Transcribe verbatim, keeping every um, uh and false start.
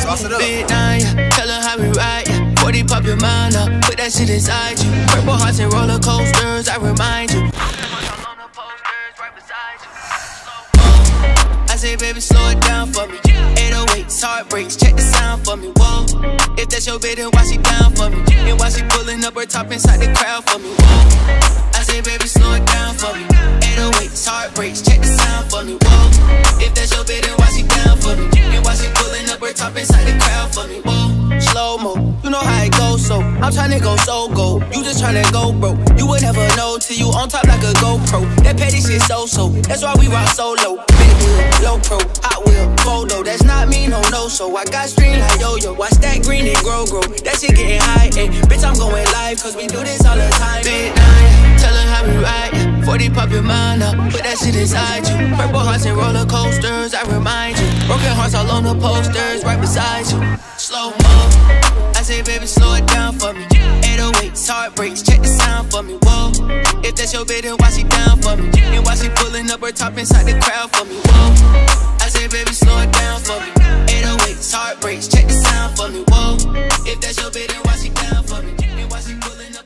Big nine, yeah. Tell her how we ride, yeah. forty pop your mind up, put that shit inside you. Purple hearts and roller coasters, I remind you. I say, baby, slow it down for me. eight oh eights, heartbreaks, check the sound for me. Whoa, if that's your bid, then why she down for me? And why she pulling up her top inside the crowd for me? Whoa, I say, baby, slow it down for me. eight oh eights, heartbreaks, check the sound for me. Whoa, if that's your bid, then why she down for me? And why she pulling up her top inside the crowd for me? Whoa, slow mo, you know how it goes, so I'm tryna go so go. You just tryna go, bro. You would never know till you on top like a GoPro. That petty shit so so. That's why we rock solo. Big wheel, low pro, hot wheel, photo. That's not me, no no. So I got stream like yo yo. Watch that green and grow grow. That shit getting high, and bitch I'm going live, cause we do this all the time. Big nine, tell her how we ride, yeah. forty pop your mind up, put that shit inside you. Purple hearts and roller coasters, I remind you. Broken hearts all on the posters, right beside you. Slow mo, I say, baby, slow it down for me. eight oh eights, heartbreaks, check the sound for me. Whoa, if that's your bid, then why she down for me? And why she pulling up her top inside the crowd for me? Whoa, I say, baby, slow it down for me. eight oh eights, heartbreaks, check the sound for me. Whoa, if that's your bid, then why she down for me? And why she pulling up